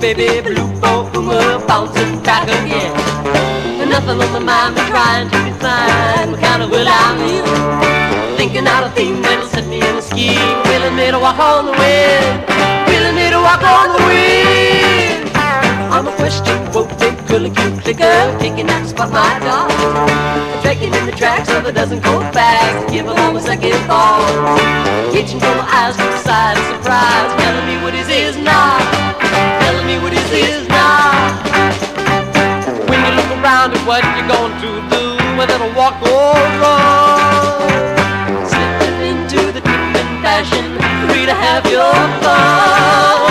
baby blue boomer, bouncing back again. Nothing on my mind, but trying to define what kind of world I'm in. Thinking out a theme that'll set me in a scheme. Willing me to walk on the wind, willing me to walk on the wind. I'm a question, won't take curly cute clicker, taking that spot my dog. Trekking in the tracks of a dozen cold bags, give all a second thought. Reaching for my eyes with a sigh of surprise, telling me what is not, telling me what is not. When you look around at what you're going to do, whether it'll walk or run, slipping into the different fashion, free to have your fun.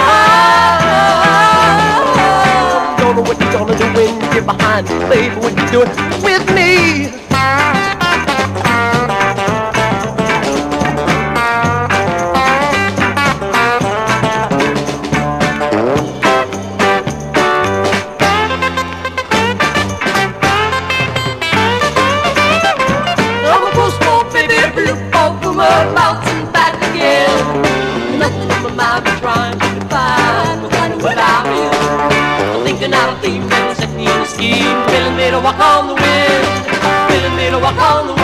Don't know what you're gonna do when you get behind me, baby, when you do it with me. Bouncing back again. Nothing in my mind but trying to define what kind of what I'm in. I'm thinking out a theme that will set me in a scheme. Feeling me to walk on the wind, feeling me to walk on the wind.